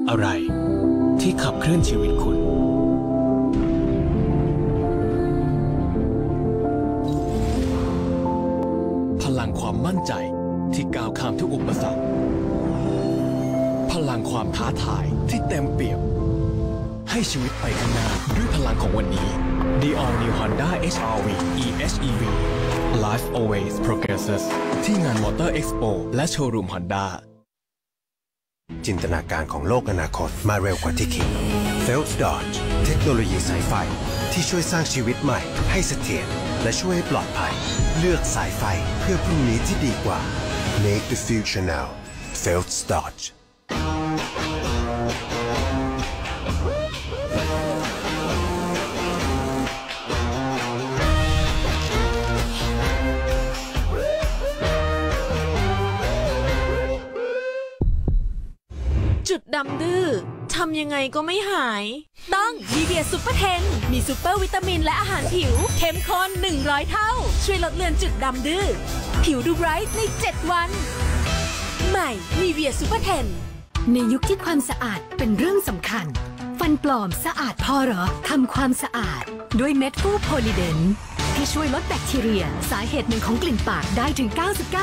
อะไรที่ขับเคลื่อนชีวิตคุณพลังความมั่นใจที่ก้าวข้ามทุกอุปสรรคพลังความท้าทายที่เต็มเปี่ยมให้ชีวิตไปข้างหน้าด้วยพลังของวันนี้ The All New Honda HR-V EHEV Life Always Progresses ที่งาน Motor Expo และโชว์รูม Honda จินตนาการของโลกอนาคตมาเร็วกว่าที่คิด Phelps Dodge เทคโนโลยีสายไฟที่ช่วยสร้างชีวิตใหม่ให้เสถียรและช่วยให้ปลอดภัยเลือกสายไฟเพื่อพรุ่งนี้ที่ดีกว่า Make the future now Phelps Dodge จุดดำดื้อทำยังไงก็ไม่หายต้องวีเวียซุปเปอร์เทนมีซุปเปอร์วิตามินและอาหารผิวเข้มข้น100 เท่าช่วยลดเลือนจุดดำดื้อผิวดูไบรท์ใน7 วันใหม่วีเวียซุปเปอร์เทนในยุคที่ความสะอาดเป็นเรื่องสำคัญฟันปลอมสะอาดพอเหรอทำความสะอาดด้วยเม็ดฟูโพลีเดนที่ช่วยลดแบคทีเรียสาเหตุหนึ่งของกลิ่นปากได้ถึง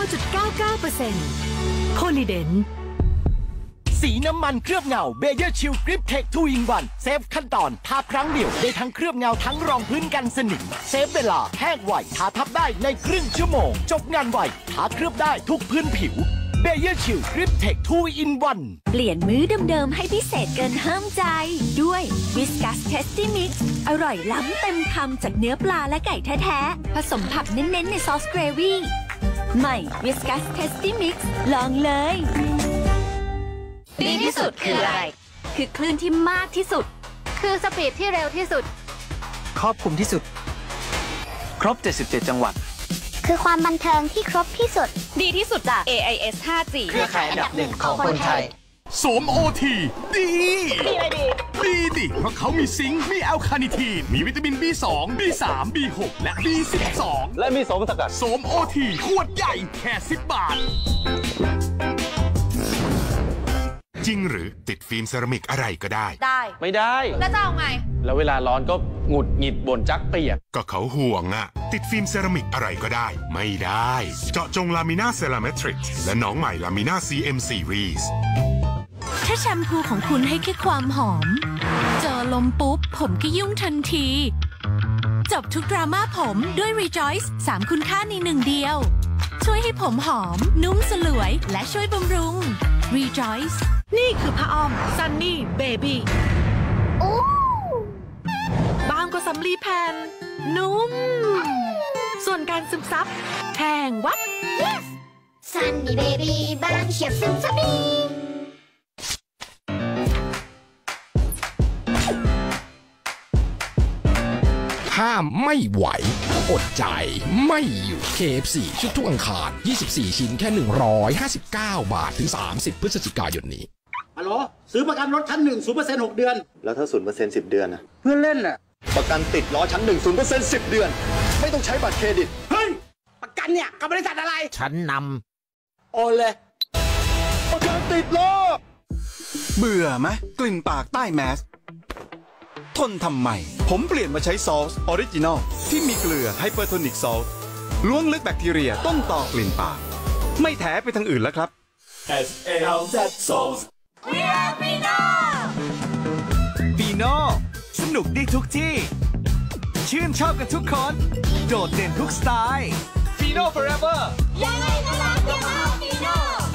99.99% โพลีเดนสีน้ำมันเคลือบเงาเบเยอร์ชิลกริปเทค2 in 1เซฟขั้นตอนทาครั้งเดียวได้ทั้งเคลือบเงาทั้งรองพื้นกันสนิมเซฟเวลาแห้งไวทาทับได้ในครึ่งชั่วโมงจบงานไวทาเคลือบได้ทุกพื้นผิวเบเยอร์ชิลกริปเทค2 in 1 เปลี่ยนมื้อเดิมๆให้พิเศษเกินห้ามใจด้วยวิสกัสเทสตี้มิกซ์อร่อยล้ำเต็มคำจากเนื้อปลาและไก่แท้ๆผสมผักเน้นๆในซอสเกรวี่ใหม่วิสกัสเทสตี้มิกซ์ลองเลยดีที่สุดคืออะไรคือคลื่นที่มากที่สุดคือสปีดที่เร็วที่สุดครอบคลุมที่สุดครบ77จังหวัดคือความบันเทิงที่ครบที่สุดดีที่สุดจาก AIS 5G เครือข่ายอันดับหนึ่งของคนไทยโสมโอทีดีอะไรดีดิเพราะเขามีซิงค์มีแอลคาเนทีนมีวิตามิน B2 B3 B6 และ B12 และมีโสมสกัดโสมโอทีขวดใหญ่แค่10 บาทจริงหรือติดฟิล์มเซรามิกอะไรก็ได้ไม่ได้แล้วจะเอาไงแล้วเวลาร้อนก็หงุดหงิดบ่นจักเปียกก็เขาห่วงอะติดฟิล์มเซรามิกอะไรก็ได้ไม่ได้เจาะจงลามิน่าเซรามิทริกและน้องใหม่ลามิน่า CM Series ถ้าแชมพูของคุณให้แค่ความหอมเจอลมปุ๊บผมก็ยุ่งทันทีจบทุกดราม่าผมด้วย Rejoice 3 คุณค่าใน1 เดียวช่วยให้ผมหอมนุ่มสลวยและช่วยบำรุง Rejoice นี่คือผ้าอ้อม Sunny Baby บางกว่าสำลีแผ่นนุ่มส่วนการซึมซับแข็งวับ Yes Sunny Baby บางเฉียบซึมซับดีห้ามไม่ไหวอดใจไม่อยู่ KFC ชุดทุกอังคาร24 ชิ้นแค่159 บาทถึง30 พฤศจิกายนนี้ฮัลโหลซื้อประกันรถชั้น1 0% 6 เดือนแล้วถ้า 0% 10 เดือนนะเพื่อนเล่นน่ะประกันติดล้อชั้น1 0% 10 เดือนไม่ต้องใช้บัตรเครดิตเฮ้ยประกันเนี่ยกับบริษัทอะไรชั้นนำโอนเลยประกันติดล้อเบื่อไหมกลิ่นปากใต้แมสทนทำไมผมเปลี่ยนมาใช้ซอสออริจินอลที่มีเกลือไฮเปอร์โทนิกซอสล้วงลึกแบคทีเรียต้นต่อกลิ่นปากไม่แถไปทางอื่นแล้วครับ SALZ Sauce We are Pino Pino สนุกได้ทุกที่ชื่นชอบกันทุกคนโดดเด่นทุกสไตล์ Pino Forever ยังไงก็รักยังเอา Pino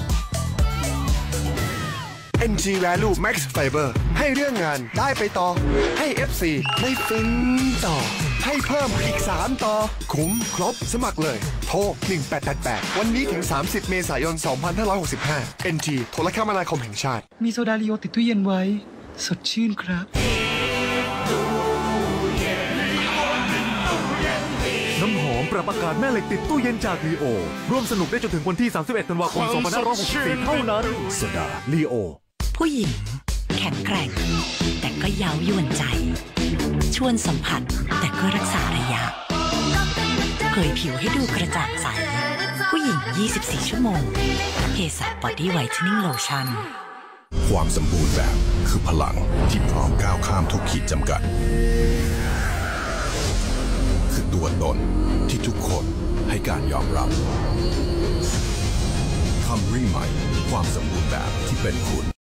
NG Value Max Fiber ให้เรื่องงานได้ไปต่อให้ FC ได้ฟินต่อให้เพิ่มอีก3ต่อคุ้มครบสมัครเลยโทร1888วันนี้ถึง30 เมษายน 2565 NG โทรคมนาคมแห่งชาติมีโซดาลีโอติดตู้เย็นไว้สดชื่นครับน้ำหอมปรับอากาศแม่เหล็กติดตู้เย็นจากลีโอร่วมสนุกได้จนถึงวันที่31 ธันวาคม 2564 เท่านั้นโซดาลีโอผู้หญิงแข็งแกร่งแต่ก็เย้ายวนใจชวนสัมผัสแต่ก็รักษาระยะเผยผิวให้ดูกระจ่างใสผู้หญิง24 ชั่วโมงเฮซาบอดี้ไวท์เทนนิ่งโลชั่นความสมบูรณ์แบบคือพลังที่พร้อมก้าวข้ามทุกขีดจำกัดคือตัวตนที่ทุกคนให้การยอมรับCamry ใหม่ความสมบูรณ์แบบที่เป็นคุณ